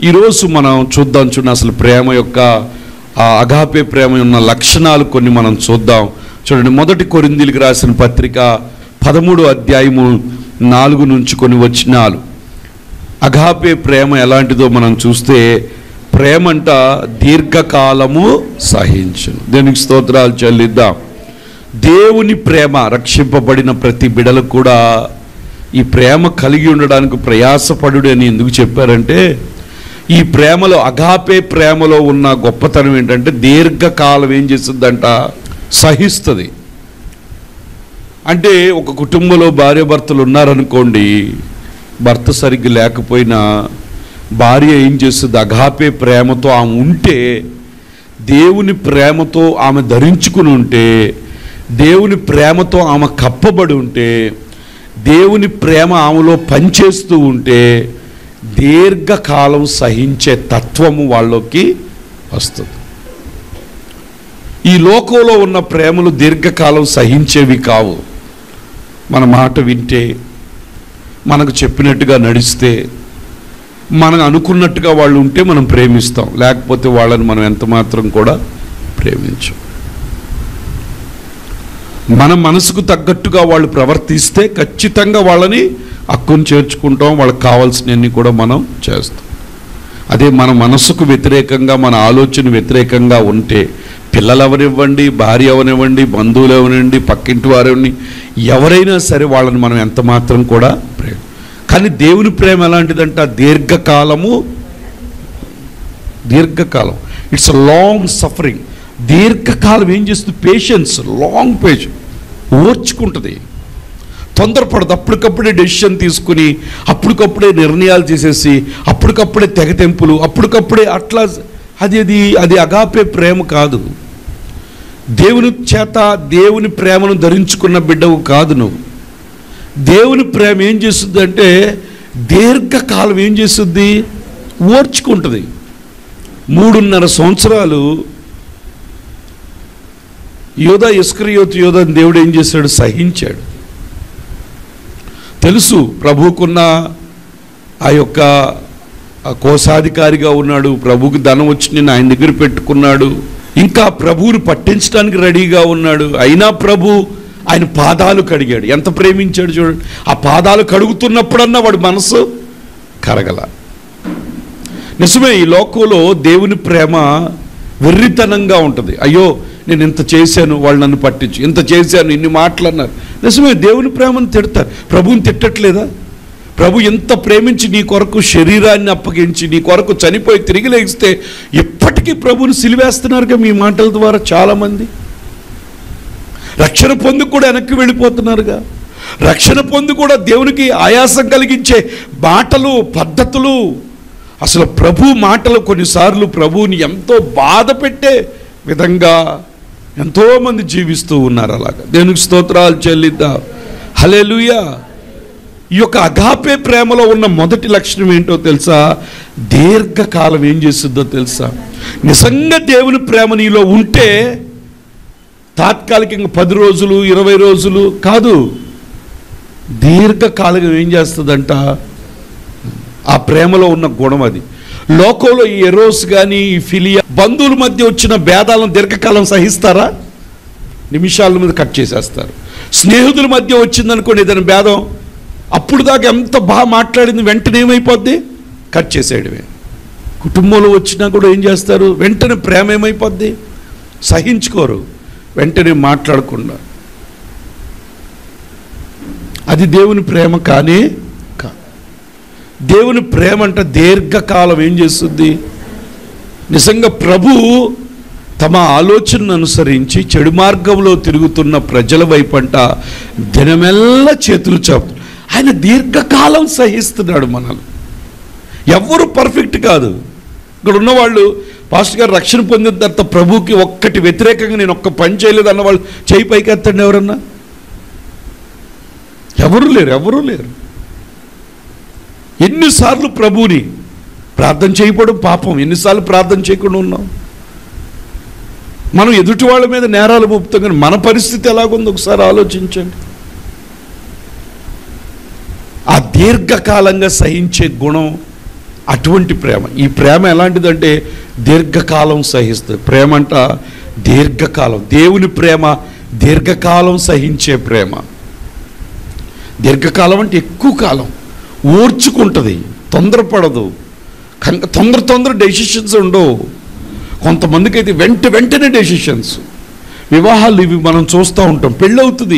ఈరోజు మనం చూద్దాం అసలు ప్రేమ యొక్క అగాపే ప్రేమ ఉన్న లక్షణాలు కొన్ని మనం చూద్దాం. చూడండి, 1 కొరింథీయులకు రాసిన పత్రిక 13వ అధ్యాయము 4 నుంచి కొన్ని వచనాలు. అగాపే ప్రేమ ఎలాంటిదో మనం చూస్తే, ప్రేమంట దీర్ఘకాలము సహించును. దేవునికి స్తోత్రాలు చెల్లిద్దాం. దేవుని ప్రేమ రక్షింపబడిన ప్రతి బిడలకు కూడా ఈ ప్రేమ కలిగి ఉండడానికి ప్రయాసపడుడు అని ఎందుకు చెప్పారంటే, ఈ ప్రేమలో, అగాపే ప్రేమలో ఉన్న గొప్పతనం ఏంటంటే దీర్ఘకాలం ఏం చేస్తుందంట, సహిస్తుంది. అంటే ఒక కుటుంబంలో భార్యాభర్తలు ఉన్నారనుకోండి, భర్త సరిగ్గా లేకపోయినా భార్య ఏం చేస్తుంది, అగాపే ప్రేమతో ఆమె ఉంటే, దేవుని ప్రేమతో ఆమె ధరించుకుని ఉంటే, దేవుని ప్రేమతో ఆమె కప్పబడి ఉంటే, దేవుని ప్రేమ ఆమెలో పనిచేస్తూ ఉంటే దీర్ఘకాలం సహించే తత్వము వాళ్ళకి వస్తుంది. ఈ లోకంలో ఉన్న ప్రేమలు దీర్ఘకాలం సహించేవి కావు. మన మాట వింటే, మనకు చెప్పినట్టుగా నడిస్తే, మనం అనుకున్నట్టుగా వాళ్ళు ఉంటే మనం ప్రేమిస్తాం, లేకపోతే వాళ్ళని మనం ఎంత మాత్రం కూడా ప్రేమించం. మన మనసుకు తగ్గట్టుగా వాళ్ళు ప్రవర్తిస్తే ఖచ్చితంగా వాళ్ళని హక్కును చేర్చుకుంటాం, వాళ్ళకి కావాల్సినవన్నీ కూడా మనం చేస్తాం. అదే మన మనసుకు వ్యతిరేకంగా, మన ఆలోచన వ్యతిరేకంగా ఉంటే, పిల్లలు ఎవరివ్వండి, భార్య ఎవరివ్వండి, బంధువులు ఎవరివ్వండి, పక్కింటి వారివ్వండి, ఎవరైనా సరే వాళ్ళని మనం ఎంత మాత్రం కూడా ప్రేమ. కానీ దేవుని ప్రేమ ఎలాంటిదంట, దీర్ఘకాలం, ఇట్స్ అ లాంగ్ సఫరింగ్. దీర్ఘకాలం ఏం చేస్తుంది, పేషెన్స్, లాంగ్ పేషెన్స్, ఓర్చుకుంటుంది, తొందరపడదు. అప్పటికప్పుడే డెసిషన్ తీసుకుని, అప్పటికప్పుడే నిర్ణయాలు చేసేసి, అప్పటికప్పుడే తెగతెంపులు, అప్పటికప్పుడే అట్లా, అది అగాపే ప్రేమ కాదు. దేవుని చేత దేవుని ప్రేమను ధరించుకున్న బిడ్డవు కాదు నువ్వు. దేవుని ప్రేమ ఏం చేస్తుంది అంటే దీర్ఘకాలం ఏం చేస్తుంది, ఓర్చుకుంటుంది. 3.5 సంవత్సరాలు యోధా, ఇస్కరియోతు యోధాని దేవుడు ఏం చేశాడు, సహించాడు. తెలుసు ప్రభువుకున్న ఆ యొక్క కోశాధికారిగా ఉన్నాడు, ప్రభువుకి ధనం వచ్చి నిన్ను ఆయన దగ్గర పెట్టుకున్నాడు, ఇంకా ప్రభువుని పట్టించడానికి రెడీగా ఉన్నాడు. అయినా ప్రభు ఆయన పాదాలు కడిగాడు. ఎంత ప్రేమించాడు చూడండి. ఆ పాదాలు కడుగుతున్నప్పుడన్నా వాడి మనసు కరగల. నిజమే, ఈ లోకంలో దేవుని ప్రేమ వెర్రితనంగా ఉంటుంది. అయ్యో నేను ఇంత చేశాను, వాళ్ళు నన్ను పట్టించు, ఇంత చేశాను, ఇన్ని మాటలు అన్నారు. నిజమే, దేవుని ప్రేమను తిడతారు. ప్రభువుని తిట్టట్లేదా? ప్రభు ఎంత ప్రేమించి నీ కొరకు శరీరాన్ని అప్పగించి నీ కొరకు చనిపోయి తిరిగి లేగిస్తే ఇప్పటికీ ప్రభువుని సిలివేస్తున్నారుగా మీ మాటల ద్వారా. చాలామంది రక్షణ పొంది కూడా వెనక్కి వెళ్ళిపోతున్నారుగా. రక్షణ పొంది కూడా దేవునికి ఆయాసం కలిగించే మాటలు, పద్ధతులు, అసలు ప్రభు మాటలు కొన్నిసార్లు ప్రభువుని ఎంతో బాధ పెట్టే విధంగా ఎంతోమంది జీవిస్తూ ఉన్నారు. అలాగా దేవునికి స్తోత్రాలు చెల్లిద్దాం. హల్లెలూయా. ఈ యొక్క అగాపే ప్రేమలో ఉన్న మొదటి లక్షణం ఏంటో తెలుసా? దీర్ఘకాలం ఏం చేస్తుందో తెలుసా? నిజంగా దేవుని ప్రేమ నీలో ఉంటే తాత్కాలికంగా 10 రోజులు 20 రోజులు కాదు, దీర్ఘకాలం ఏం చేస్తుందంట, ఆ ప్రేమలో ఉన్న గుణం అది. లోకంలో ఈ ఎరోస్ కానీ, ఈ ఫిలియా, బంధువుల మధ్య వచ్చిన భేదాలను దీర్ఘకాలం సహిస్తారా? నిమిషాల మీద కట్ చేసేస్తారు. స్నేహితుల మధ్య వచ్చిందనుకోండి ఏదైనా భేదం, అప్పుడు దాకా ఎంత బాగా మాట్లాడింది వెంటనే ఏమైపోద్ది, కట్ చేసేయడమే. కుటుంబంలో వచ్చినా కూడా ఏం చేస్తారు, వెంటనే ప్రేమ ఏమైపోద్ది, సహించుకోరు, వెంటనే మాట్లాడకుండా. అది దేవుని ప్రేమ కానీ దేవుని ప్రేమ అంటే దీర్ఘకాలం ఏం చేస్తుంది. నిజంగా ప్రభు తమ ఆలోచనను అనుసరించి చెడు మార్గంలో తిరుగుతున్న ప్రజల వైపంట దినమెల్లా చేతులు చాపుతాడు. ఆయన దీర్ఘకాలం సహిస్తున్నాడు మనల్ని. ఎవ్వరూ పర్ఫెక్ట్ కాదు. ఇక్కడ ఉన్నవాళ్ళు, పాస్టర్ గారు రక్షణ పొందిన తర్వాత ప్రభుకి ఒక్కటి వ్యతిరేకంగా నేను ఒక్క పని చేయలేదు అన్నవాళ్ళు చేయి పైకి ఎత్తండి. ఎవరన్నా? ఎవరు లేరు. ఎన్నిసార్లు ప్రభువుని ప్రార్థన చేయకపోవడం పాపం, ఎన్నిసార్లు ప్రార్థన చేయకుండా ఉన్నాం. మనం ఎదుటి వాళ్ళ మీద నేరాలు మోపుతాం, కానీ మన పరిస్థితి ఎలాగుందో ఒకసారి ఆలోచించండి. ఆ దీర్ఘకాలంగా సహించే గుణం అటువంటి ప్రేమ. ఈ ప్రేమ ఎలాంటిదంటే దీర్ఘకాలం సహిస్తుంది. ప్రేమ అంట దీర్ఘకాలం. దేవుని ప్రేమ దీర్ఘకాలం సహించే ప్రేమ. దీర్ఘకాలం అంటే ఎక్కువ కాలం ఓర్చుకుంటుంది, తొందరపడదు, తొందర డెసిషన్స్ ఉండవు. కొంతమందికి అయితే వెంటనే డెసిషన్స్. వివాహాలు ఇవి మనం చూస్తూ ఉంటాం. పెళ్ళవుతుంది,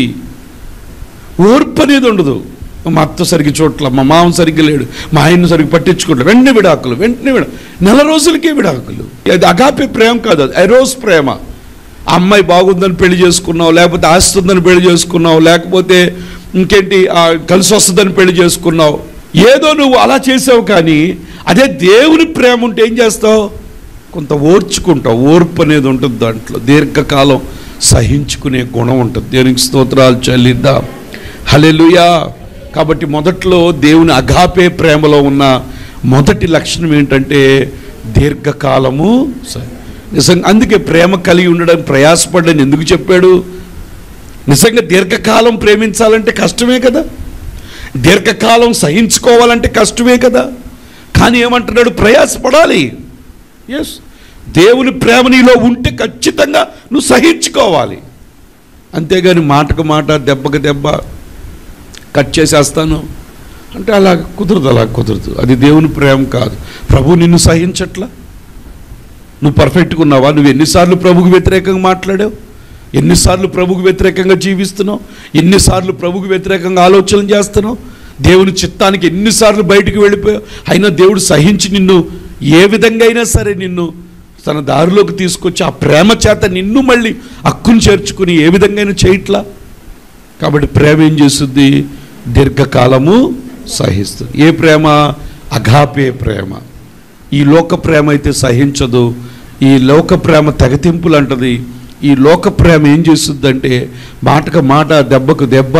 ఓర్పు అనేది ఉండదు. మా అత్త సరిగ్గా చోట్ల, మా మామ సరిగ్గా లేడు, మా ఆయన్ని సరిగ్గా పట్టించుకోవట్లేదు, వెంటనే విడాకులు. నెల రోజులకే విడాకులు. అది అగాపే ప్రేమ కాదు, అది ఎరోస్ ప్రేమ. ఆ అమ్మాయి బాగుందని పెళ్లి చేసుకున్నావు, లేకపోతే ఆస్తి ఉందని పెళ్లి చేసుకున్నావు, లేకపోతే ఇంకేంటి కలిసి వస్తుందని పెళ్లి చేసుకున్నావు, ఏదో నువ్వు అలా చేసావు. కానీ అదే దేవుని ప్రేమ ఉంటే ఏం చేస్తావు? కొంత ఓర్చుకుంటావు. ఓర్పు అనేది ఉంటుంది దాంట్లో. దీర్ఘకాలం సహించుకునే గుణం ఉంటుంది. దేవునికి స్తోత్రాలు చెల్లిద్దాం. హల్లెలూయా. కాబట్టి మొదట్లో దేవుని అగాపే ప్రేమలో ఉన్న మొదటి లక్షణం ఏంటంటే దీర్ఘకాలము. నిజంగా అందుకే ప్రేమ కలిగి ఉండడం ప్రయాసపడ్డని ఎందుకు చెప్పాడు? నిజంగా దీర్ఘకాలం ప్రేమించాలంటే కష్టమే కదా, దీర్ఘకాలం సహించుకోవాలంటే కష్టమే కదా. కానీ ఏమంటున్నాడు? ప్రయాసపడాలి. ఎస్, దేవుని ప్రేమ నీలో ఉంటే ఖచ్చితంగా నువ్వు సహించుకోవాలి. అంతేగాని మాటకు మాట, దెబ్బకు దెబ్బ, కట్ చేసేస్తాను అంటే అలా కుదరదు. అది దేవుని ప్రేమ కాదు. ప్రభు నిన్ను సహించట్లా? నువ్వు పర్ఫెక్ట్గా ఉన్నావా? నువ్వు ఎన్నిసార్లు ప్రభుకు వ్యతిరేకంగా మాట్లాడావు? ఎన్నిసార్లు ప్రభుకు వ్యతిరేకంగా జీవిస్తున్నావు? ఎన్నిసార్లు ప్రభుకు వ్యతిరేకంగా ఆలోచనలు చేస్తున్నావు? దేవుని చిత్తానికి ఎన్నిసార్లు బయటికి వెళ్ళిపోయావు? అయినా దేవుడు సహించి నిన్ను ఏ విధంగా అయినా సరే నిన్ను తన దారిలోకి తీసుకొచ్చి ఆ ప్రేమ చేత నిన్ను మళ్ళీ హక్కును చేర్చుకుని ఏ విధంగా అయినా చేయట్లా. కాబట్టి ప్రేమ ఏం చేస్తుంది? దీర్ఘకాలము సహిస్తుంది. ఏ ప్రేమ? అగాపే ప్రేమ. ఈ లోక ప్రేమ అయితే సహించదు. ఈ లోక ప్రేమ తెగతింపులు అంటది. ఈ లోక ప్రేమ ఏం చేస్తుందంటే మాటకు మాట, దెబ్బకు దెబ్బ.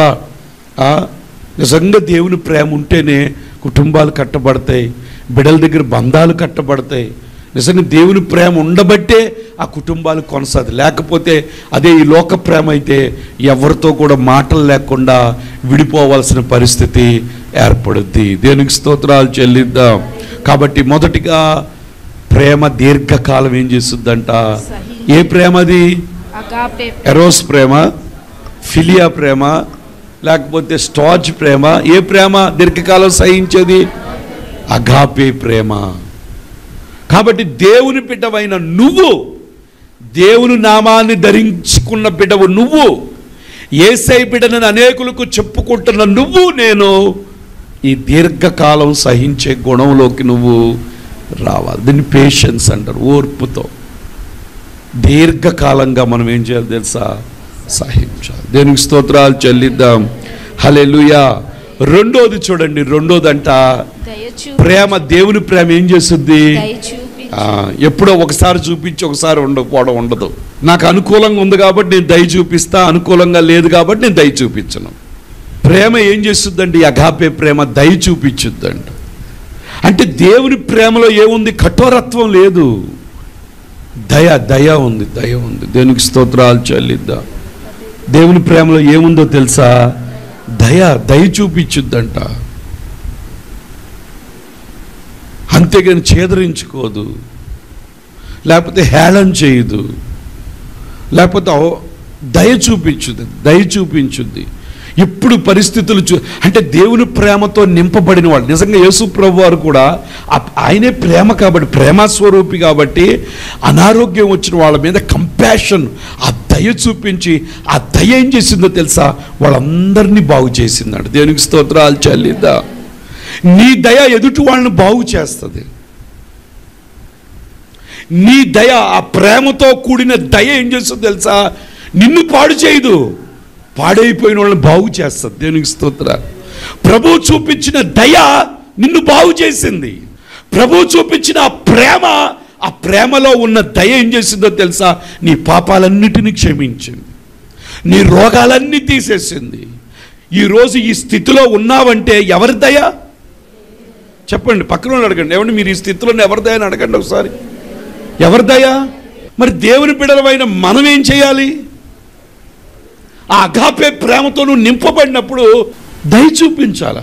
నిజంగా దేవుని ప్రేమ ఉంటేనే కుటుంబాలు కట్టబడతాయి, బిడ్డల దగ్గర బంధాలు కట్టబడతాయి. నిజంగా దేవుని ప్రేమ ఉండబట్టే ఆ కుటుంబాలు కొనసాగుతాయి. లేకపోతే అదే ఈ లోక ప్రేమ అయితే ఎవరితో కూడా మాటలు లేకుండా విడిపోవాల్సిన పరిస్థితి ఏర్పడుద్ది. దేవునికి స్తోత్రాలు చెల్లిద్దాం. కాబట్టి మొదటిగా ప్రేమ దీర్ఘకాలం ఏం చేస్తుందంట? ఏ ప్రేమ అది? ఎరోస్ ప్రేమ, ఫిలియా ప్రేమ, లేకపోతే స్టార్జ్ ప్రేమ. ఏ ప్రేమ దీర్ఘకాలం సహించేది? అగాపే ప్రేమ. కాబట్టి దేవుని బిడ్డవైన నువ్వు, దేవుని నామాన్ని ధరించుకున్న బిడ్డవు నువ్వు, యేసయ్య బిడ్డనని అనేకులకు చెప్పుకుంటున్న నువ్వు, నేను ఈ దీర్ఘకాలం సహించే గుణంలోకి నువ్వు రావాలి. దీన్ని పేషెన్స్ అంటారు. ఓర్పుతో దీర్ఘకాలంగా మనం ఏం చేయాలి తెలుసా? సహించాలి. దేవునికి స్తోత్రాలు చెల్లిద్దాం. హల్లెలూయా. రెండోది చూడండి. రెండోదంట ప్రేమ. దేవుని ప్రేమ ఏం చేస్తుంది? ఎప్పుడో ఒకసారి చూపించి ఒకసారి ఉండకపోవడం ఉండదు. నాకు అనుకూలంగా ఉంది కాబట్టి నేను దయ చూపిస్తా, అనుకూలంగా లేదు కాబట్టి నేను దయ చూపించను. ప్రేమ ఏం చేస్తుందండి? అగాపే ప్రేమ దయ చూపించుద్దంట. అంటే దేవుని ప్రేమలో ఏముంది? కఠోరత్వం లేదు, దయ ఉంది. దేవునికి స్తోత్రాలు చెల్లిద్దాం. దేవుని ప్రేమలో ఏముందో తెలుసా? దయ చూపించుద్దంట. అంతేగాని చేదరించుకోదు, లేకపోతే హేళన చేయదు, లేకపోతే దయ చూపించుద్ది. ఇప్పుడు పరిస్థితులు అంటే దేవుని ప్రేమతో నింపబడిన వాళ్ళు. నిజంగా యేసు ప్రభు వారు కూడా ఆయనే ప్రేమ కాబట్టి, ప్రేమస్వరూపి కాబట్టి అనారోగ్యం వచ్చిన వాళ్ళ మీద కంపాషన్, ఆ దయ చూపించి ఆ దయ ఏం చేసిందో తెలుసా? వాళ్ళందరినీ బాగు చేసిందంట. దేవునికి స్తోత్రాలు చెల్లిద్దాం. నీ దయ ఎదుటి వాళ్ళని బాగు చేస్తుంది. నీ దయ, ఆ ప్రేమతో కూడిన దయ ఏం చేస్తుందో తెలుసా? నిన్ను పాడు చేయదు, పాడైపోయిన వాళ్ళని బాగు చేస్తుంది. దేవునికి స్తోత్రాలు. ప్రభు చూపించిన దయ నిన్ను బాగు చేసింది. ప్రభు చూపించిన ఆ ప్రేమలో ఉన్న దయ ఏం చేసిందో తెలుసా? నీ పాపాలన్నిటినీ క్షమించింది, నీ రోగాలన్నీ తీసేసింది. ఈరోజు ఈ స్థితిలో ఉన్నావంటే ఎవరి దయ? చెప్పండి, పక్కన అడగండి. ఏమంటే మీరు ఈ స్థితిలో ఎవరి దయ అని అడగండి ఒకసారి. ఎవరి దయ? మరి దేవుని బిడ్డలమైన మనం ఏం చేయాలి? ఆ అగాపే ప్రేమతో నువ్వు నింపబడినప్పుడు దయ చూపించాల.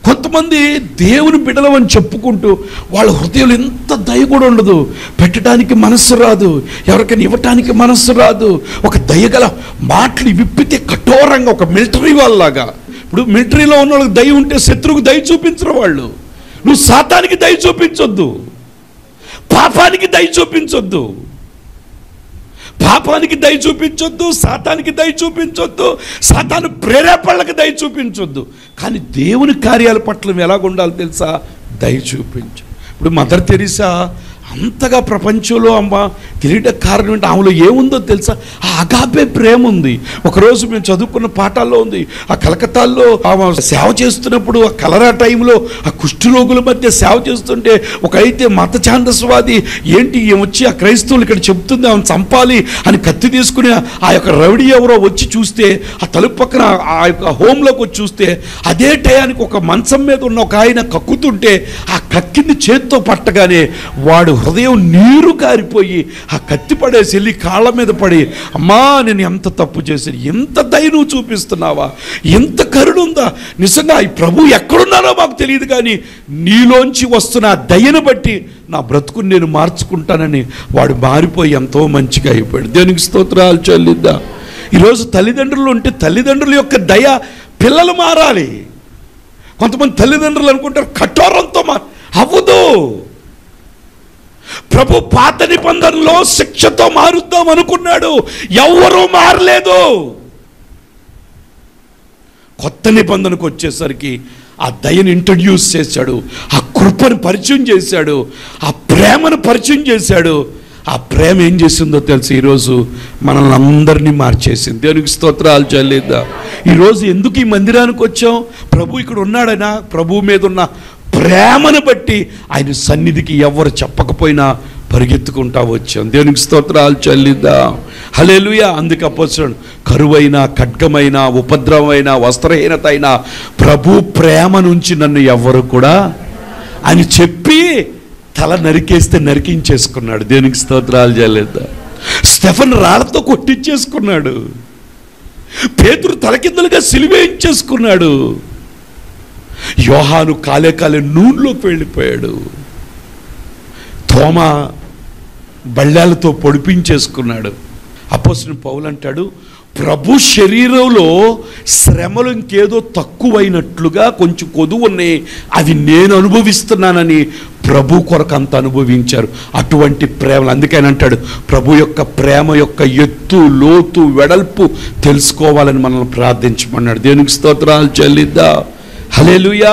కొంతమంది దేవుని బిడ్డలమని చెప్పుకుంటూ వాళ్ళ హృదయంలో ఎంత దయ కూడా ఉండదు. పెట్టడానికి మనస్సు రాదు, ఎవరికైనా ఇవ్వటానికి మనస్సు రాదు. ఒక దయగల మాటలు విప్పితే కఠోరంగా ఒక మిలిటరీ వాళ్ళలాగా. ఇప్పుడు మిలిటరీలో ఉన్న వాళ్ళకి దయ ఉంటే శత్రువుకు దయ చూపించరు వాళ్ళు. నువ్వు సాతానికి దయ చూపించొద్దు, పాపానికి దయ చూపించొద్దు, పాపానికి దయ చూపించొద్దు, సాతానికి దయ చూపించొద్దు, సాతాను ప్రేరేపణలకు దయ చూపించొద్దు. కానీ దేవుని కార్యాల పట్ల ఎలాగ ఉండాలి తెలుసా? దయ చూపించు. ఇప్పుడు మదర్ తెరీసా అంతగా ప్రపంచంలో అమ్మ తెలియట కారణం ఏంటి? ఆమెలో ఏముందో తెలుసా? ఆ అగాపే ప్రేమ ఉంది. ఒకరోజు మేము చదువుకున్న పాఠాల్లో ఉంది. ఆ కలకత్తాలో ఆమె సేవ చేస్తున్నప్పుడు, ఆ కలరా టైంలో ఆ కుష్ఠరోగుల మధ్య సేవ చేస్తుంటే ఒక అయితే మత ఛాందస్వాది ఏంటి వచ్చి ఆ క్రైస్తవులు ఇక్కడ చెప్తుంది ఆమెను చంపాలి అని కత్తి తీసుకుని ఆ యొక్క రౌడీ ఎవరో వచ్చి చూస్తే, ఆ తలుపు పక్కన ఆ యొక్క హోంలోకి వచ్చి చూస్తే అదే టయానికి ఒక మంచం మీద ఉన్న ఒక ఆయన కక్కుతుంటే ఆ కక్కింది చేత్తో పట్టగానే వాడు హృదయం నీరు కారిపోయి ఆ కత్తి పడేసి వెళ్ళి కాళ్ళ మీద పడి, అమ్మా నేను ఎంత తప్పు చేశాను, ఎంత దయ నువ్వు చూపిస్తున్నావా, ఎంత కరుణుందా, నిజంగా ఈ ప్రభు ఎక్కడున్నారో మాకు తెలియదు కానీ నీలోంచి వస్తున్న ఆ దయను బట్టి నా బ్రతుకుని నేను మార్చుకుంటానని వాడు మారిపోయి ఎంతో మంచిగా అయిపోయాడు. దేవునికి స్తోత్రాలు చెల్లిద్దాం. ఈరోజు తల్లిదండ్రులు ఉంటే తల్లిదండ్రుల యొక్క దయ పిల్లలు మారాలి. కొంతమంది తల్లిదండ్రులు అనుకుంటారు కఠోరంతో అవ్వదు. ప్రభు పాత నిబంధనలో శిక్షతో మారుద్దాం అనుకున్నాడు, ఎవరూ మారలేదు. కొత్త నిబంధనకు వచ్చేసరికి ఆ దయను ఇంట్రడ్యూస్ చేశాడు, ఆ కృపను పరిచయం చేశాడు, ఆ ప్రేమను పరిచయం చేశాడు. ఆ ప్రేమ ఏం చేసిందో తెలుసు? ఈరోజు మనల్ని అందరినీ మార్చేసింది. దేవునికి స్తోత్రాలు చెల్లిద్దాం. ఈరోజు ఎందుకు ఈ మందిరానికి వచ్చాం? ప్రభు ఇక్కడ ఉన్నాడనా? ప్రభు మీద ఉన్న ప్రేమను బట్టి ఆయన సన్నిధికి ఎవరు చెప్పకపోయినా పరిగెత్తుకుంటా వచ్చాం. దేవునికి స్తోత్రాలు చెల్లిద్దాం. హల్లెలూయా. అందుకే అపోస్తలుడు కరువైన, ఖడ్గమైన, ఉపద్రవమైన, వస్త్రహీనత అయినా ప్రభు ప్రేమ నుంచి నన్ను ఎవరు కూడా అని చెప్పి తల నరికేస్తే నరికించేసుకున్నాడు. దేవునికి స్తోత్రాలు చెల్లిద్దాం. స్టెఫెను రాళ్లతో కొట్టించేసుకున్నాడు. పేతురు తలకిందులుగా సిలువేయించేసుకున్నాడు. యోహాను కాలే నూనెలోకి వెళ్ళిపోయాడు. తోమా బళ్ళాలతో పొడిపించేసుకున్నాడు. అపోస్తలుడు పౌలు అంటాడు, ప్రభు శరీరంలో శ్రమలు ఇంకేదో తక్కువైనట్లుగా కొంచెం కొదువు ఉన్నాయి, అవి నేను అనుభవిస్తున్నానని ప్రభు కొరకు అంత అనుభవించారు. అటువంటి ప్రేమలు అందుకని అంటాడు, ప్రభు యొక్క ప్రేమ యొక్క ఎత్తు, లోతు, వెడల్పు తెలుసుకోవాలని మనల్ని ప్రార్థించమన్నాడు. దేవునికి స్తోత్రాలు చెల్లిద్దాం. హల్లెలూయా.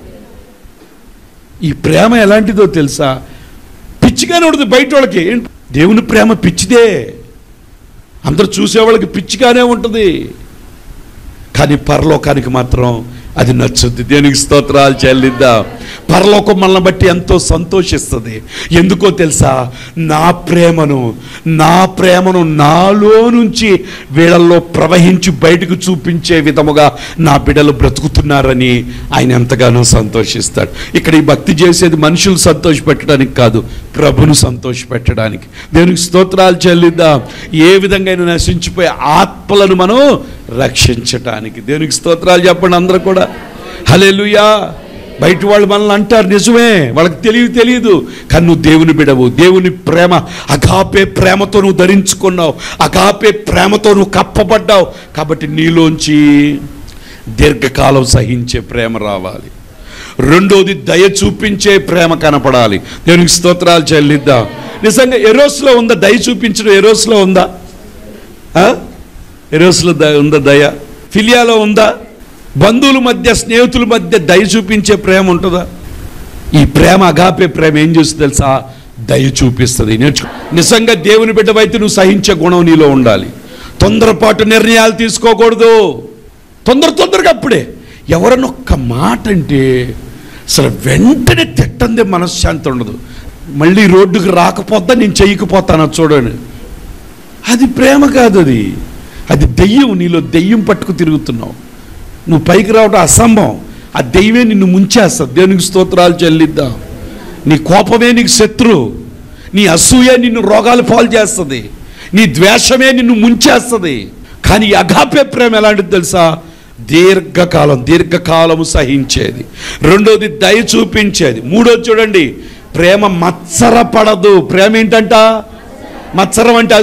ఈ ప్రేమ ఎలాంటిదో తెలుసా? పిచ్చిగానే ఉంటుంది బయట వాళ్ళకి. దేవుని ప్రేమ పిచ్చిదే, అందరూ చూసేవాళ్ళకి పిచ్చిగానే ఉంటుంది, కానీ పరలోకానికి మాత్రం అది నచ్చుద్ది. దేనికి స్తోత్రాలు చెల్లిద్దాం. పరలోకం మనల్ని బట్టి ఎంతో సంతోషిస్తుంది. ఎందుకో తెలుసా? నా ప్రేమను నాలో నుంచి వీళ్ళల్లో ప్రవహించి బయటకు చూపించే విధముగా నా బిడ్డలు బ్రతుకుతున్నారని ఆయన ఎంతగానో సంతోషిస్తాడు. ఇక్కడ ఈ భక్తి చేసేది మనుషులు సంతోషపెట్టడానికి కాదు, ప్రభును సంతోషపెట్టడానికి. దేవునికి స్తోత్రాలు చెల్లిద్దాం. ఏ విధంగా నశించిపోయే ఆత్మలను మనం రక్షించటానికి. దేవునికి స్తోత్రాలు చెప్పండి అందరూ కూడా. హల్లెలూయా. బయట వాళ్ళు మనల్ని అంటారు, నిజమే, వాళ్ళకి తెలియదు, కానీ నువ్వు దేవుని బిడవు. దేవుని ప్రేమ, అగాపే ప్రేమతో నువ్వు ధరించుకున్నావు, అగాపే ప్రేమతో నువ్వు కప్పబడ్డావు. కాబట్టి నీలోంచి దీర్ఘకాలం సహించే ప్రేమ రావాలి. రెండోది దయ చూపించే ప్రేమ కనపడాలి. దేవునికి స్తోత్రాలు చెల్లిద్దాం. నిజంగా ఎరోస్లో ఉందా దయ చూపించడం? ఎరోస్లో ఉందా? ఎరోస్లో ఉందా దయ? ఫిలియాలో ఉందా? బంధువుల మధ్య, స్నేహితుల మధ్య దయ చూపించే ప్రేమ ఉంటుందా? ఈ ప్రేమ, అగాపే ప్రేమ ఏం చేస్తుంది తెలుసా? దయ చూపిస్తుంది. నిజంగా దేవుని బిడ్డవైతే నువ్వు సహించే గుణం నీలో ఉండాలి. తొందరపాటు నిర్ణయాలు తీసుకోకూడదు. తొందరగా అప్పుడే ఎవరన్నా ఒక్క మాట అంటే అసలు వెంటనే తిట్టందే మనశ్శాంతి ఉండదు. మళ్ళీ రోడ్డుకు రాకపోతా నేను చెయ్యకపోతాను చూడండి. అది ప్రేమ కాదు, అది దెయ్యం. నీలో దెయ్యం పట్టుకు తిరుగుతున్నావు. నువ్వు పైకి రావడం అసంభవం. ఆ దెయ్యమే నిన్ను ముంచేస్తుంది. దేవునికి స్తోత్రాలు చెల్లిద్దాం. నీ కోపమే నీకు శత్రువు, నీ అసూయే నిన్ను రోగాలు పాలు చేస్తుంది, నీ ద్వేషమే నిన్ను ముంచేస్తుంది. కానీ అగాపే ప్రేమ ఎలాంటిది తెలుసా? దీర్ఘకాలము సహించేది. రెండోది దయ చూపించేది. మూడోది చూడండి, ప్రేమ మత్సరపడదు. ప్రేమ ఏంటంట? మత్సరం అంటే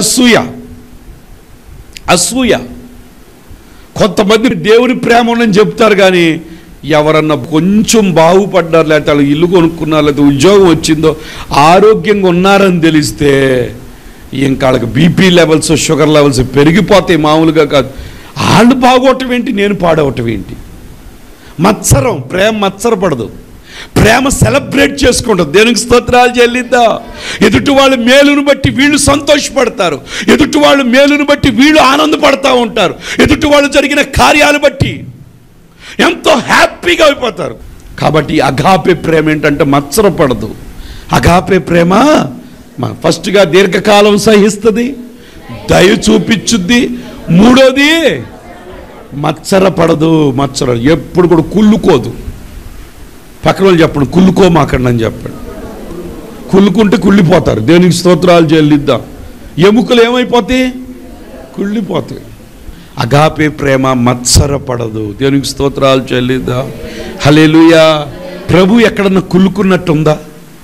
అసూయ. కొంతమంది దేవుని ప్రేమ ఉందని చెప్తారు, కానీ ఎవరన్నా కొంచెం బాగుపడ్డారు, లేకపోతే వాళ్ళు ఇల్లు కొనుక్కున్నారు, లేకపోతే ఉద్యోగం వచ్చిందో, ఆరోగ్యంగా ఉన్నారని తెలిస్తే ఇంకా వాళ్ళకి బీపీ లెవెల్స్, షుగర్ లెవెల్స్ పెరిగిపోతాయి. మామూలుగా కాదు. వాళ్ళు బాగోవటం ఏంటి, నేను పాడవటం ఏంటి? మత్సరం. ప్రేమ మత్సరపడదు. ప్రేమ సెలబ్రేట్ చేసుకుంటుంది. దేవునికి స్తోత్రాలు చెల్లిద్దాం. ఎదుటి వాళ్ళ మేలును బట్టి వీళ్ళు సంతోషపడతారు, ఎదుటి వాళ్ళ మేలును బట్టి వీళ్ళు ఆనందపడతా ఉంటారు, ఎదుటి వాళ్ళు జరిగిన కార్యాలు బట్టి ఎంతో హ్యాపీగా అయిపోతారు. కాబట్టి అగాపే ప్రేమ ఏంటంటే మత్సరపడదు. అగాపే ప్రేమ ఫస్ట్గా దీర్ఘకాలం సహిస్తుంది, దయ చూపించుద్ది. మూడోది మత్సరపడదు. ఎప్పుడు కూడా కుళ్ళుకోదు. పక్కన వాళ్ళు చెప్పండి, కుళ్ళుకోమాకండి అని చెప్పండి. కుళ్ళుకుంటే కుళ్ళిపోతారు. దేవునికి స్తోత్రాలు చెల్లిద్దాం. ఎముకలు ఏమైపోతాయి? కుళ్ళిపోతాయి. అగాపే ప్రేమ మత్సరపడదు. దేవునికి స్తోత్రాలు చెల్లిద్దాం. హల్లెలూయా. ప్రభు ఎక్కడన్నా కుళ్ళుకున్నట్టుందా?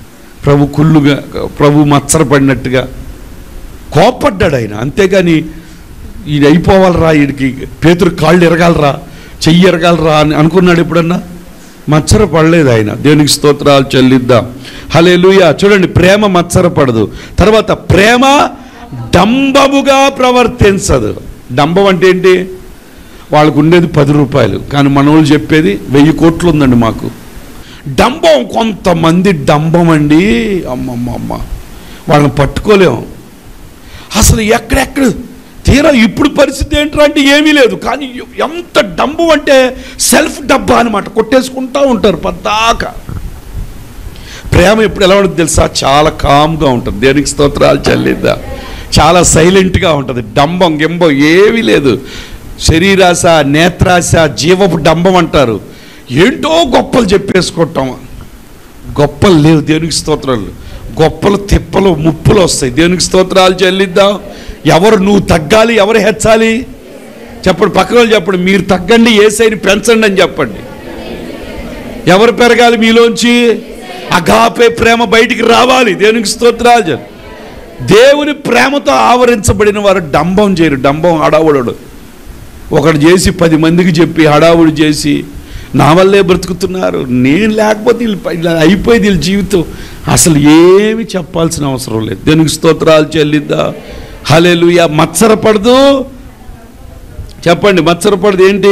ప్రభు మత్సరపడినట్టుగా కోపడ్డాడు ఆయన. అంతేగాని ఇది అయిపోవాలరా, వీడికి పేతురు కాళ్ళు ఎరగాలరా, చెయ్యి ఎరగాలరా అని అనుకున్నాడు ఎప్పుడన్నా? మత్సరపడలేదు ఆయన. దేవునికి స్తోత్రాలు చెల్లిద్దాం. హల్లెలూయా. చూడండి, ప్రేమ మత్సరపడదు. తర్వాత ప్రేమ డంబముగా ప్రవర్తించదు. డంబం అంటే ఏంటి? వాళ్ళకు ఉండేది 10 రూపాయలు, కానీ మనోళ్ళు చెప్పేది 1000 కోట్లు ఉందండి మాకు. డంబం. కొంతమంది డంబం అండి, అమ్మమ్మ, వాళ్ళని పట్టుకోలేము అసలు. ఎక్కడెక్కడ తీరా ఇప్పుడు పరిస్థితి ఏంటంటే అంటే ఏమీ లేదు, కానీ ఎంత డంబం అంటే సెల్ఫ్ డబ్బా అనమాట. కొట్టేసుకుంటూ ఉంటారు పద్దాకా. ప్రేమ ఎప్పుడు ఎలా ఉంటుంది తెలుసా? చాలా కామ్గా ఉంటుంది. దేనికి స్తోత్రాలు చెల్లిద్దా. చాలా సైలెంట్గా ఉంటుంది. డంబం గింబం ఏమీ లేదు. శరీరాశ, నేత్రాశ, జీవపు డంబం అంటారు. ఏంటో గొప్పలు చెప్పేసుకుంటాం. గొప్పలు లేవు. దేవునికి స్తోత్రాలు. గొప్పలు తిప్పలు ముప్పులు వస్తాయి. దేవునికి స్తోత్రాలు చెల్లిద్దాం. ఎవరు నువ్వు తగ్గాలి, ఎవరు హెచ్చాలి చెప్పండి. పక్కన వాళ్ళు చెప్పండి, మీరు తగ్గండి, యేసయ్యని పెంచండి అని చెప్పండి. ఎవరు పెరగాలి మీలోంచి? అగాపే ప్రేమ బయటికి రావాలి. దేవునికి స్తోత్రాలు. దేవుని ప్రేమతో ఆవరించబడిన వారు డంబం చేయరు. డంబం హడావుడు. ఒకడు చేసి 10 మందికి చెప్పి హడావుడు చేసి నా వల్లే బ్రతుకుతున్నారు, నేను లేకపోతే ఇలా అయిపోయింది వీళ్ళ జీవితం, అసలు ఏమి చెప్పాల్సిన అవసరం లేదు. దేవునికి స్తోత్రాలు చెల్లిద్దా. హల్లెలూయా. మత్సరపడదు. చెప్పండి, మత్సరపడదు ఏంటి?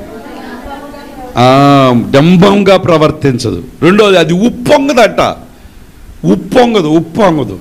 డంబంగా ప్రవర్తించదు. రెండోది అది ఉప్పొంగదట. ఉప్పొంగదు.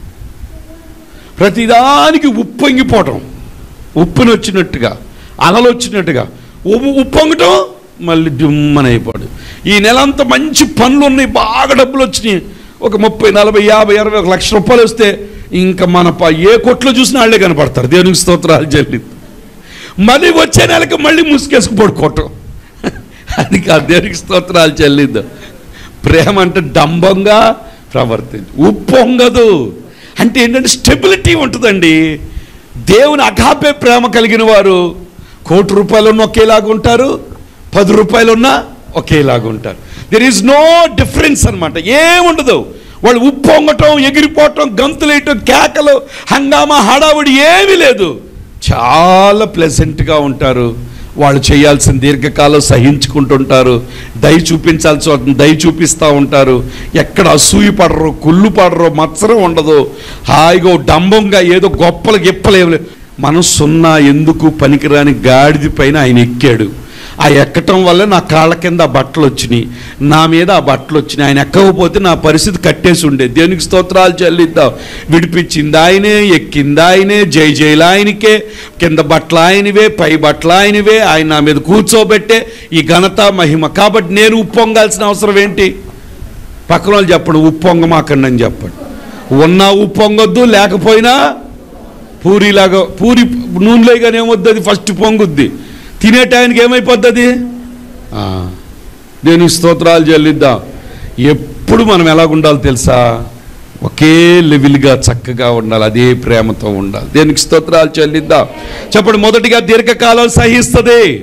ప్రతిదానికి ఉప్పొంగిపోవటం, ఉప్పుని వచ్చినట్టుగా, అలలు వచ్చినట్టుగా ఉప్పొంగటం, మళ్ళీ దుమ్మనైపోడు. ఈ నెలంతా మంచి పనులు ఉన్నాయి, బాగా డబ్బులు వచ్చినాయి, ఒక 30, 40, 50, 60, 1 లక్ష రూపాయలు వస్తే ఇంకా మన ఏ కొట్లో చూసినా వాళ్ళే కనపడతారు. దేవునికి స్తోత్రాలు చెల్లిద్దాం. మళ్ళీ వచ్చే నెలకి మళ్ళీ ముసుకేసుకు పడుకోవటం, అది కాదు. దేవునికి స్తోత్రాలు చెల్లిద్దాం. ప్రేమ అంటే డంబంగా ప్రవర్తించు, ఉప్పొంగదు. అంటే ఏంటంటే స్టెబిలిటీ ఉంటుందండి. దేవుని అగాపే ప్రేమ కలిగిన వారు 1 కోటి రూపాయలున్న ఒకేలాగా ఉంటారు, 10 రూపాయలున్నా ఒకేలాగా ఉంటారు. దెర్ ఈజ్ నో డిఫరెన్స్ అనమాట. ఏముండదు. వాళ్ళు ఉప్పొంగటం, ఎగిరిపోవటం, గంతులేయటం, కేకలు, హంగామా, హడావుడి ఏమీ లేదు. చాలా ప్లెజెంట్గా ఉంటారు. వాళ్ళు చేయాల్సిన దీర్ఘకాలం సహించుకుంటుంటారు. దయ చూపించాల్సి దయ చూపిస్తూ ఉంటారు. ఎక్కడ అసూయ పడరు, కుళ్ళు పడరు, మత్సరం ఉండదు. హాయిగా డంబంగా ఏదో గొప్పలు గిప్పలేవు. మనం సున్నా ఎందుకు పనికిరాని గాడిద పైన ఆయన ఎక్కాడు. ఆ ఎక్కటం వల్ల నా కాళ్ళ కింద ఆ బట్టలు వచ్చినాయి, నా మీద ఆ బట్టలు వచ్చినాయి. ఆయన ఎక్కకపోతే నా పరిస్థితి కట్టేసి ఉండేది. దేవునికి స్తోత్రాలు చెల్లిద్దాం. విడిపించింది ఆయనే, ఎక్కింది ఆయనే, జై జైలు ఆయనకే, కింద బట్టలు ఆయనవే, పై బట్టలు ఆయనవే. ఆయన నా మీద కూర్చోబెట్టే ఈ ఘనత మహిమ. కాబట్టి నేను ఉప్పొంగాల్సిన అవసరం ఏంటి? పక్కన వాళ్ళు చెప్పండి, ఉప్పొంగమాకండి అని చెప్పండి. ఉన్నా ఉప్పొంగొద్దు, లేకపోయినా పూరిలాగా, పూరి నూనెలేగానే ఏమొద్దు, అది ఫస్ట్ పొంగుద్ది. తినే టైంకి ఏమైపోద్ది? దేవునికి స్తోత్రాలు చెల్లిద్దాం. ఎప్పుడు మనం ఎలాగుండాలి తెలుసా? ఒకే లెవెల్గా చక్కగా ఉండాలి, అదే ప్రేమతో ఉండాలి. దేవునికి స్తోత్రాలు చెల్లిద్దాం. చెప్పండి, మొదటిగా దీర్ఘకాలం సహిస్తుంది,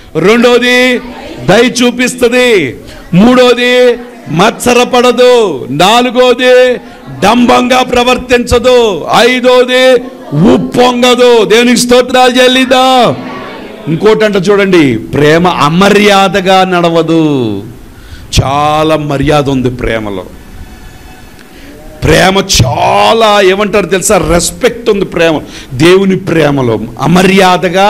రెండోది దయ చూపిస్తుంది, మూడోది మత్సరపడదు, నాలుగోది డంబంగా ప్రవర్తించదు, ఐదోది ఉప్పొంగదు. దేవునికి స్తోత్రాలు చెల్లిద్దాం. ఇంకోటంట చూడండి, ప్రేమ అమర్యాదగా నడవదు. చాలా మర్యాద ఉంది ప్రేమలో. ప్రేమ చాలా ఏమంటారు తెలుసా, రెస్పెక్ట్ ఉంది ప్రేమ. దేవుని ప్రేమలో అమర్యాదగా,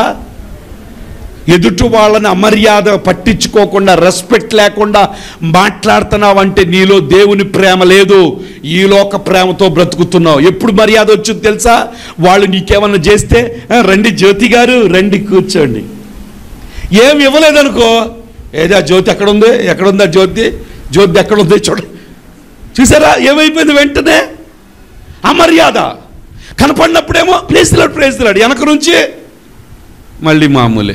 ఎదుటి వాళ్ళని అమర్యాద పట్టించుకోకుండా, రెస్పెక్ట్ లేకుండా మాట్లాడుతున్నావంటే నీలో దేవుని ప్రేమ లేదు, ఈ లోక ప్రేమతో బ్రతుకుతున్నావు. ఎప్పుడు మర్యాద వచ్చింది తెలుసా, వాళ్ళు నీకేమన్నా చేస్తే రండి జ్యోతి గారు రండి కూర్చోండి, ఏమి ఇవ్వలేదనుకో, ఏదా జ్యోతి ఎక్కడుంది, ఎక్కడుందా జ్యోతి, జ్యోతి ఎక్కడుంది చూసారా, ఏమైపోయింది, వెంటనే అమర్యాద. కనపడినప్పుడేమో ప్లేస్ లాడు, వెనక నుంచి మళ్ళీ మామూలే.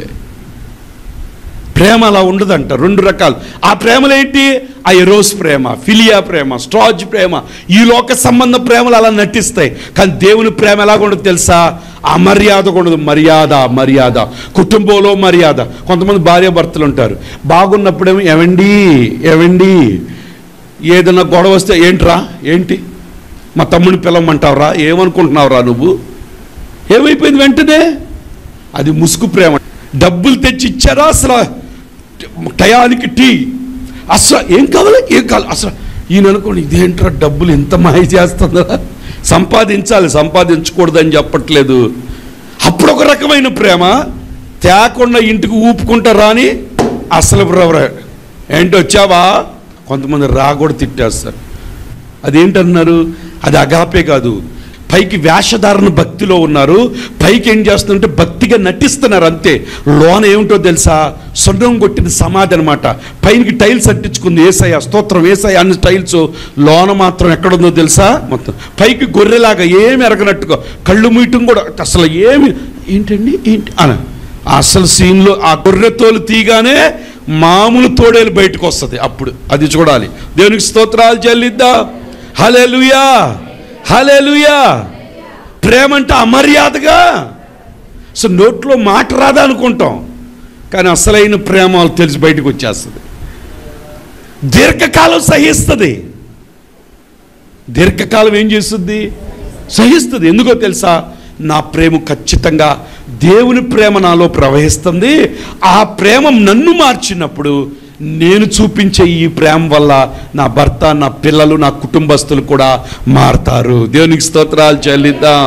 ప్రేమ అలా ఉండదంట. రెండు రకాలు. ఆ ప్రేమలు ఏంటి? ఆ ఎరోస్ ప్రేమ, ఫిలియా ప్రేమ, స్ట్రాజ్ ప్రేమ. ఈ లోక సంబంధ ప్రేమలు అలా నటిస్తాయి. కానీ దేవుని ప్రేమ ఎలాగ ఉండదు తెలుసా, అమర్యాద ఉండదు, మర్యాద. కుటుంబంలో మర్యాద. కొంతమంది భార్య భర్తలు ఉంటారు, బాగున్నప్పుడేమో ఏవండి ఏదన్నా గొడవ వస్తే ఏంటి మా తమ్ముడిని పిలవమంటావురా, ఏమనుకుంటున్నావురా నువ్వు, ఏమైపోయింది వెంటనే. అది ముసుగు ప్రేమ. డబ్బులు తెచ్చి ఇచ్చారా, అసలు టయానికి టీ, అసలు ఏం కావాలి అసలు ఈయన అనుకోండి, ఇదేంట్రా డబ్బులు ఎంత మాయ చేస్తుందా, సంపాదించకూడదని చెప్పట్లేదు. అప్పుడు ఒక రకమైన ప్రేమ, తేకుండా ఇంటికి ఊపుకుంటారా అని అసలు ఏంటి వచ్చావా, కొంతమంది కూడా తిట్టేస్తారు. అదేంటన్నారు, అది అగాపే కాదు. పైకి వేషధారణ భక్తిలో ఉన్నారు, పైకి ఏం చేస్తుంటే భక్తిగా నటిస్తున్నారు అంతే. లోన ఏమిటో తెలుసా, సొన్నం కొట్టిన సమాధి అనమాట. పైకి టైల్స్ అంటించుకుంది ఏసయ్య, స్తోత్రం ఏసయ్య అన్ని టైల్స్, లోన మాత్రం ఎక్కడుందో తెలుసా, మొత్తం పైకి గొర్రెలాగా ఏమి ఎరగనట్టుగా, కళ్ళు మూయటం కూడా అసలు ఏంటి అని అసలు సీన్లో ఆ గొర్రె తోలు తీగానే మామూలు తోడేలు బయటకు వస్తుంది. అప్పుడు అది చూడాలి. దేవునికి స్తోత్రాలు చెల్లిద్దాం. హల్లెలూయా. ప్రేమ అంటే అమర్యాదగా, సో నోట్లో మాట రాదా అనుకుంటాం, కానీ అసలైన ప్రేమ తెలిసి బయటకు వచ్చేస్తుంది. దీర్ఘకాలం సహిస్తుంది. దీర్ఘకాలం ఏం చేస్తుంది, సహిస్తుంది. ఎందుకో తెలుసా, నా ప్రేమ ఖచ్చితంగా దేవుని ప్రేమ నాలో ప్రవహిస్తుంది. ఆ ప్రేమ నన్ను మార్చినప్పుడు నేను చూపించే ఈ ప్రేమ వల్ల నా భర్త, నా పిల్లలు, నా కుటుంబస్తులు కూడా మారతారు. దేవునికి స్తోత్రాలు చెల్లిద్దాం.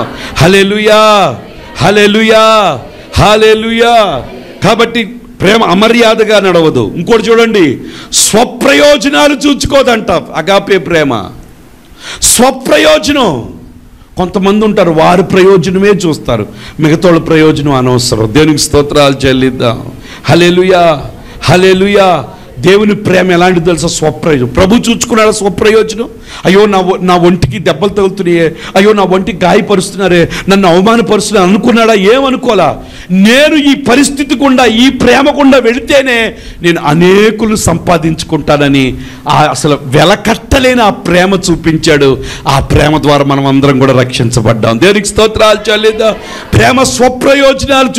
హల్లెలూయా. కాబట్టి ప్రేమ అమర్యాదగా నడవదు. ఇంకోటి చూడండి, స్వప్రయోజనాలు చూచుకోదంట అగాపే ప్రేమ. స్వప్రయోజనం. కొంతమంది ఉంటారు వారి ప్రయోజనమే చూస్తారు, మిగతా ప్రయోజనం అనవసరం. దేవునికి స్తోత్రాలు చెల్లిద్దాం. హల్లెలూయా. దేవుని ప్రేమ ఎలాంటిది తెలుసా, స్వప్రయోజనం. ప్రభు చూచుకున్నాడు స్వప్రయోజనం. అయ్యో నా ఒంటికి దెబ్బలు తగులుతున్నాయే, అయ్యో నా ఒంటికి గాయపరుస్తున్నారే, నన్ను అవమానపరుస్తున్నారు అనుకున్నాడా, ఏమనుకోలా. నేను ఈ పరిస్థితి గుండా, ఈ ప్రేమ గుండా వెళితేనే నేను అనేకులు సంపాదించుకుంటానని అసలు వెలకట్టలేని ఆ ప్రేమ చూపించాడు. ఆ ప్రేమ ద్వారా మనం అందరం కూడా రక్షించబడ్డాం. దేవునికి స్తోత్రాలు చెల్లిద్దాం. ప్రేమ స్వప్రయోజనాలు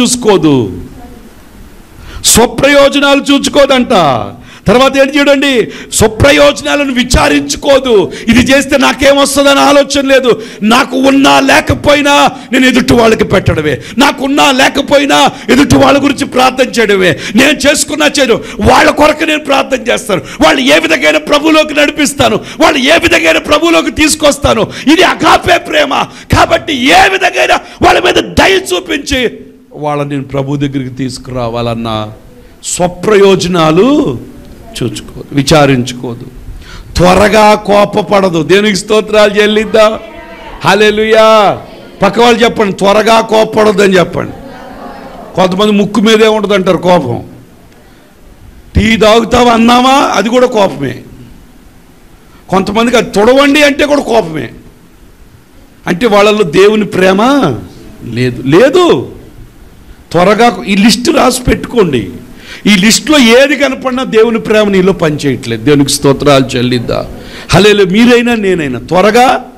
చూసుకోదంట. తర్వాత ఏంటి చూడండి, స్వప్రయోజనాలను విచారించుకోదు. ఇది చేస్తే నాకేమొస్తుందని ఆలోచన లేదు. నాకు ఉన్నా లేకపోయినా నేను ఎదుటి వాళ్ళకి పెట్టడమే, నాకున్నా లేకపోయినా ఎదుటి వాళ్ళ గురించి ప్రార్థన చేయడమే. నేను చేసుకున్నా చేయను, వాళ్ళ కొరకు నేను ప్రార్థన చేస్తాను. వాళ్ళు ఏ విధంగా ప్రభువులోకి నడిపిస్తాను, వాళ్ళు ఏ విధంగా ప్రభువులోకి తీసుకొస్తాను. ఇది అగాపే ప్రేమ. కాబట్టి ఏ విధంగా వాళ్ళ మీద దయ చూపించి వాళ్ళని నేను ప్రభు దగ్గరికి తీసుకురావాలన్న స్వప్రయోజనాలు విచారించుకోదు. త్వరగా కోపపడదు. దేవునికి స్తోత్రాలు చెల్లిద్దాం. హల్లెలూయా. పక్క వాళ్ళు చెప్పండి, త్వరగా కోపపడదు అని చెప్పండి. కొంతమంది ముక్కు మీదే ఉంటుంది అంటారు కోపం. టీ తాగుతావా అన్నామా, అది కూడా కోపమే. కొంతమందికి అది తొడవండి అంటే కూడా కోపమే. అంటే వాళ్ళల్లో దేవుని ప్రేమ లేదు. త్వరగా ఈ లిస్టు రాసి పెట్టుకోండి. ఈ లిస్టులో ఏది కనపడినా దేవుని ప్రేమ నీలో పనిచేయట్లేదు. దేవునికి స్తోత్రాలు చెల్లిద్దాం. హల్లెలూయా. మీరైనా నేనైనా త్వరగా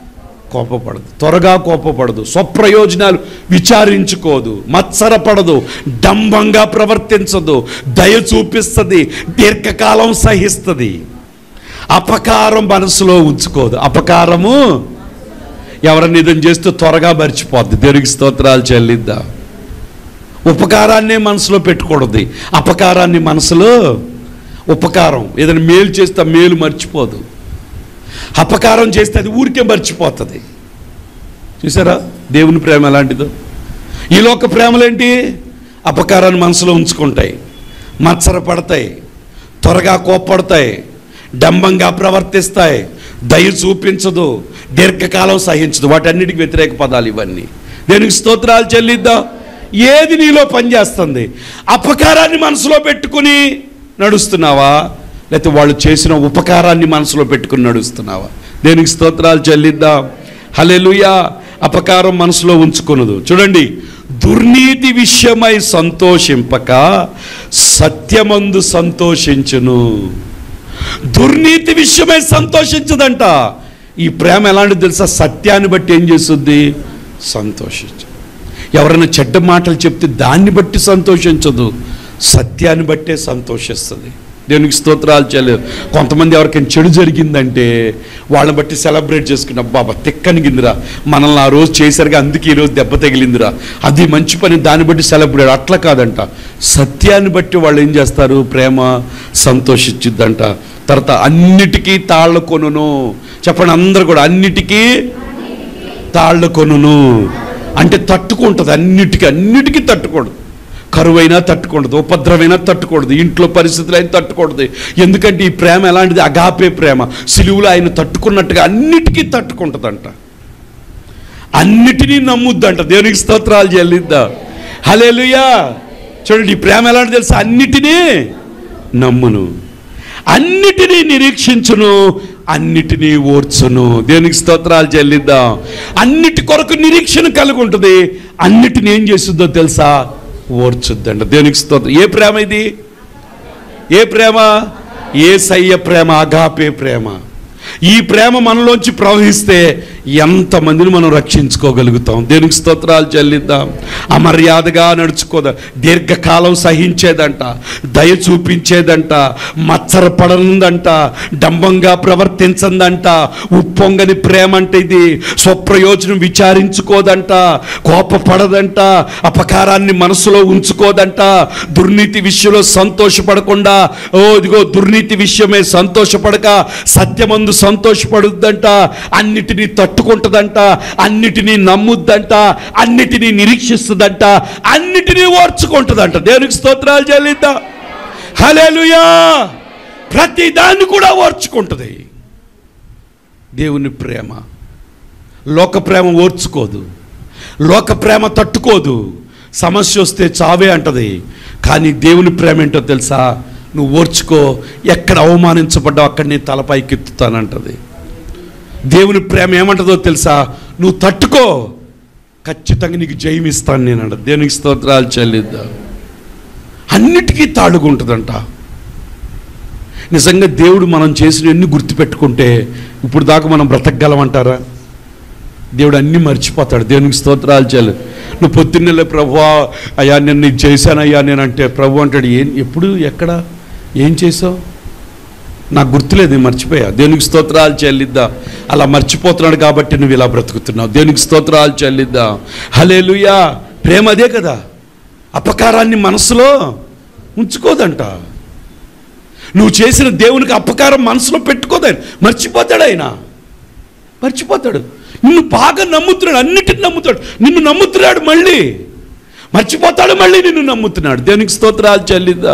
కోపపడదు, త్వరగా కోపపడదు, స్వప్రయోజనాలు విచారించుకోదు, మత్సరపడదు, డంబంగా ప్రవర్తించదు, దయ చూపిస్తుంది, దీర్ఘకాలం సహిస్తుంది, అపకారం మనసులో ఉంచుకోదు. అపకారము ఎవరిని నిజం చేస్తూ త్వరగా మర్చిపోద్ది. దేవునికి స్తోత్రాలు చెల్లిద్దాం. ఉపకారాన్నే మనసులో పెట్టుకూడదు, అపకారాన్ని మనసులో, ఉపకారం ఏదైనా మేలు చేస్తే మేలు మర్చిపోదు, అపకారం చేస్తే అది ఊరికే మర్చిపోతుంది. చూసారా దేవుని ప్రేమ ఎలాంటిదో? ఈ లోక ప్రేమలేంటి? అపకారాన్ని మనసులో ఉంచుకుంటాయి, మత్సరపడతాయి, త్వరగా కోప్పడతాయి, డంబంగా ప్రవర్తిస్తాయి, దయ చూపించదు, దీర్ఘకాలం సహించదు. వాటన్నిటికి వ్యతిరేక పదాలు ఇవన్నీ. దేనికి స్తోత్రాలు చెల్లిద్దాం. ఏది నీలో పనిచేస్తుంది? అపకారాన్ని మనసులో పెట్టుకుని నడుస్తున్నావా, లేకపోతే వాళ్ళు చేసిన ఉపకారాన్ని మనసులో పెట్టుకుని నడుస్తున్నావా? దేనికి స్తోత్రాలు చెల్లిద్దాం. హల్లెలూయా. అపకారం మనసులో ఉంచుకున్నదు. చూడండి, దుర్నీతి విషయమై సంతోషింపక సత్యమందు సంతోషించును. దుర్నీతి విషయమై సంతోషించదంట. ఈ ప్రేమ ఎలాంటిది తెలుసా? సత్యాన్ని బట్టి ఏం చేస్తుంది? సంతోషించు. ఎవరైనా చెడ్డ మాటలు చెప్తే దాన్ని బట్టి సంతోషించదు, సత్యాన్ని బట్టే సంతోషిస్తుంది. దేవునికి స్తోత్రాలు చేయలేదు. కొంతమంది ఎవరికైనా చెడు జరిగిందంటే వాళ్ళని బట్టి సెలబ్రేట్ చేసుకున్న, బాబా తిక్కనిగిందిరా, మనల్ని ఆ రోజు చేశారుగా అందుకే ఈరోజు దెబ్బ తగిలిందిరా, అది మంచి పని, దాన్ని బట్టి సెలబ్రేట్. అట్లా కాదంట, సత్యాన్ని బట్టి వాళ్ళు ఏం చేస్తారు? ప్రేమ సంతోషించిద్దంట. తర్వాత అన్నిటికీ తాళ్ళకొనును. చెప్పండి అందరు కూడా, అన్నిటికీ తాళ్ళకొనును అంటే తట్టుకుంటుంది. అన్నిటికీ తట్టుకోడు. కరువైనా తట్టుకూడదు, ఉపద్రవైనా తట్టుకూడదు, ఇంట్లో పరిస్థితులు అయినా తట్టుకూడదు. ఎందుకంటే ఈ ప్రేమ ఎలాంటిది? అగాపే ప్రేమ. సిలువులో ఆయన తట్టుకున్నట్టుగా అన్నిటికీ తట్టుకుంటుందంట, అన్నిటినీ నమ్ముద్దంట. దేవునికి స్తోత్రాలు చెల్లిద్దాం. హల్లెలూయా. చూడండి, ఈ ప్రేమ ఎలాంటిది తెలుసా? అన్నిటినీ నమ్మును, అన్నిటినీ నిరీక్షించును, అన్నిటినీ ఓర్చును. దేవునికి స్తోత్రాలు చెల్లిద్దాం. అన్నిటి కొరకు నిరీక్షణ కలిగి ఉంటుంది, అన్నిటిని ఏం చేస్తుందో తెలుసా? ఓర్చుద్దంట. దేవునికి స్తోత్రం. ఏ ప్రేమ ఇది? ఏ ప్రేమ? యేసయ్య ప్రేమ, అగాపే ప్రేమ. ఈ ప్రేమ మనలోంచి ప్రవహిస్తే ఎంతమందిని మనం రక్షించుకోగలుగుతాం. దేవునికి స్తోత్రాలు చెల్లిద్దాం. అమర్యాదగా నడుచుకోదా, దీర్ఘకాలం సహించేదంట, దయ చూపించేదంట, మత్సరపడనుందంట, డంబంగా ప్రవర్తించదంట, ఉప్పొంగని ప్రేమ అంటే ఇది. స్వప్రయోజనం విచారించుకోదంట, కోపపడదంట, అపకారాన్ని మనసులో ఉంచుకోదంట, దుర్నీతి విషయంలో సంతోషపడకుండా, ఇదిగో దుర్నీతి విషయమే సంతోషపడక సత్యమందు సంతోషపడుద్దంట, అన్నిటినీ తట్టుకుంటుందంట, అన్నిటినీ నమ్ముద్దంట, అన్నిటినీ నిరీక్షిస్తుందంట, అన్నిటినీ ఓర్చుకుంటుందంట. దేవునికి స్తోత్రాలు చెల్లిద్దాం. హల్లెలూయా. ప్రతి దాన్ని కూడా ఓర్చుకుంటుంది. దేవుని ప్రేమ. లోక ప్రేమ ఓర్చుకోదు, లోక ప్రేమ తట్టుకోదు, సమస్య వస్తే చావే అంటది. కానీ దేవుని ప్రేమ ఏంటో తెలుసా? నువ్వు ఓర్చుకో, ఎక్కడ అవమానించబడ్డావు అక్కడ నేను తలపైకి ఎత్తుతానంటది. దేవుని ప్రేమ ఏమంటుందో తెలుసా? నువ్వు తట్టుకో, ఖచ్చితంగా నీకు జయమిస్తాను నేను అంట. దేవునికి స్తోత్రాలు చెల్లిద్దాం. అన్నిటికీ తాడుగుంటుందంట. నిజంగా దేవుడు మనం చేసిన ఎన్ని గుర్తుపెట్టుకుంటే ఇప్పుడు దాకా మనం బ్రతకగలమంటారా? దేవుడు అన్నీ మర్చిపోతాడు. దేవునికి స్తోత్రాలు చెల్లి. నువ్వు పొద్దున్నే ప్రభువా అయ్యా నేను ఇది చేశానయ్యా నేనంటే ప్రభు అంటాడు, ఎప్పుడు ఎక్కడ ఏం చేసావు? నాకు గుర్తులేదు, మర్చిపోయా. దేవునికి స్తోత్రాలు చెల్లిద్దా. అలా మర్చిపోతున్నాడు కాబట్టి నువ్వు ఇలా బ్రతుకుతున్నావు. దేవునికి స్తోత్రాలు చెల్లిద్దా. హల్లెలూయా. ప్రేమ అదే కదా, అపకారాన్ని మనసులో ఉంచుకోదంట. నువ్వు చేసిన దేవునికి అపకారం మనసులో పెట్టుకోదని మర్చిపోతాడు. ఆయన మర్చిపోతాడు. నిన్ను బాగా నమ్ముతున్నాడు, అన్నిటిని నమ్ముతాడు, నిన్ను నమ్ముతున్నాడు, మళ్ళీ మర్చిపోతాడు, మళ్ళీ నిన్ను నమ్ముతున్నాడు. దేవునికి స్తోత్రాలు చెల్లిద్దా.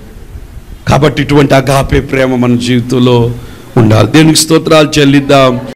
కాబట్టి ఇటువంటి అగాపే ప్రేమ మన జీవితంలో ఉండాలి. దేవునికి స్తోత్రాలు చెల్లిద్దాం.